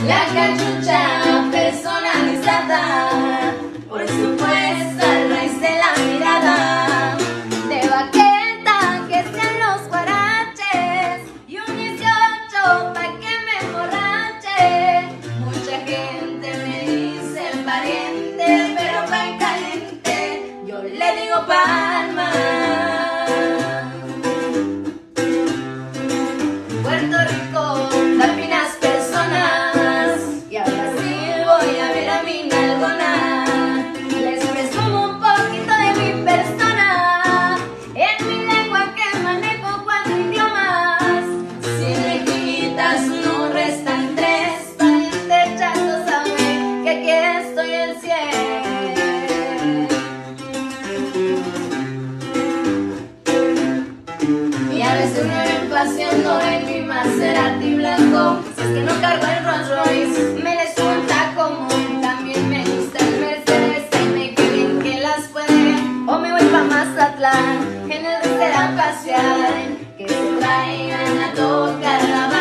la cachucha personalizada, por supuesto al raíz de la mirada, de baqueta que sean los guaraches y un 18 pa' que me emborrache. Mucha gente me dice pariente, pero pan caliente yo le digo palma. Puerto Rico da finas personas y a Brasil voy a ver a mi nalgona. Les presumo un poquito de mi persona, en mi lengua que manejo 4 idiomas. Si me quitas no restan 3, pariente chato sabe que aquí estoy el 100. Y a veces me ven paseando en mi Maserati blanco. Si es que no cargo el Rolls Royce, me les junta común. También me gusta el Mercedes y me creen que las puede. O me voy pa' Mazatlán, en el restaurante a pasear, que se traigan a tocar la